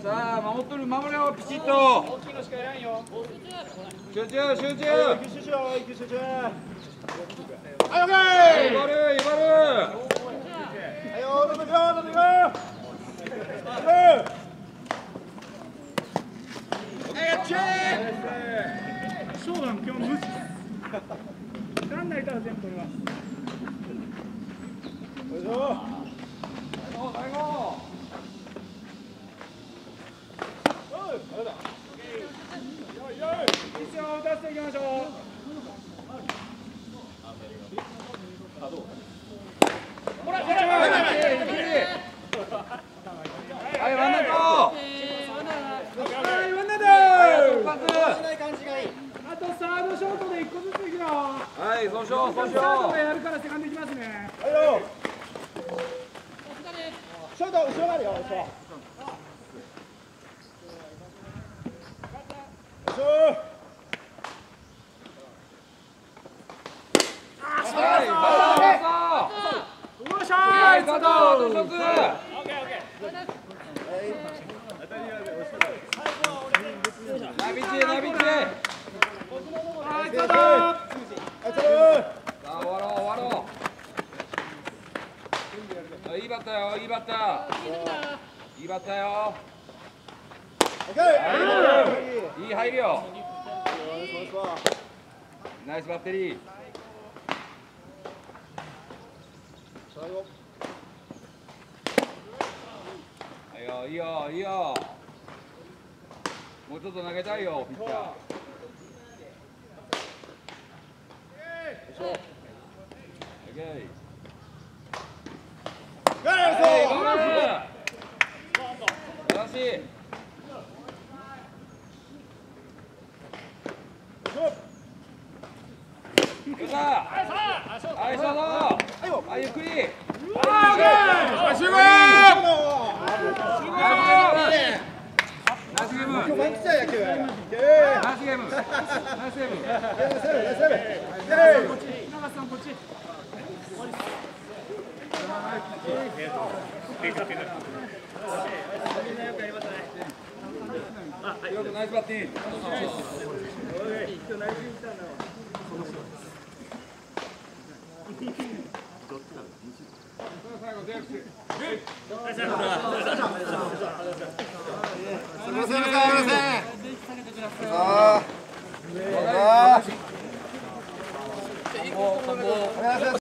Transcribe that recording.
さあ守っとる守れよピチッと。大きいのしかいらんよ。集中集中。集中。はいオッケー。威張る威張る。はいよどんどん行こうどんどん行こう。やっちゃえ。 ショーガン今日無視。ランナーいたら全部取ります。 よいしょ。最後。 一応打たせていきましょう。ほら、 はいワンアウト。 はいワンアウト。あとサードショートで1個ずついくよ。 はいそうしようそうしよう。 サードがやるからセカンドいきますね。 はいよ。 ショート後ろまでよ。後ろ。 よいしょ。 よっしゃはいー。 佐藤一つ。ナビチナビチ。 はい佐藤。 さあ終わろう終わろう。いいバッターよいいバッター。いいバッターよ。いい入るよ。ナイスバッテリー。いいよいいよいいよ。もうちょっと投げたいよピッチャー。はいゆっくり。ナイスゲーム。ナイスゲーム。ナイスゲーム。ナイスゲーム。 長瀬さんこっち。 よくナイスバッティング。最後デークス。 すみませんすみません。